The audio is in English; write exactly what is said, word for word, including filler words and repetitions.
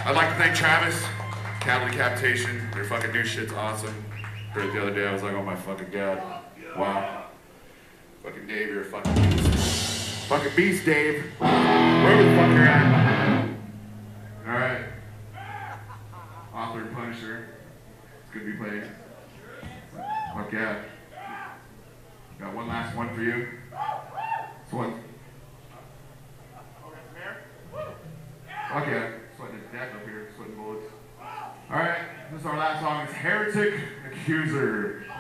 I'd like to thank Travis, Cattle Decapitation. Their fucking new shit's awesome. Heard it the other day, I was like, oh my fucking god. Wow. Fucking Dave, you're a fucking beast. Fucking beast, Dave. Wherever the fuck you're at. Alright. Author and Punisher. It's gonna be played. Fuck yeah. Got one last one for you. This one. Fuck yeah. Sweating his death up here. Sweating bullets. Alright. This is our last song. It's Heretic Accuser.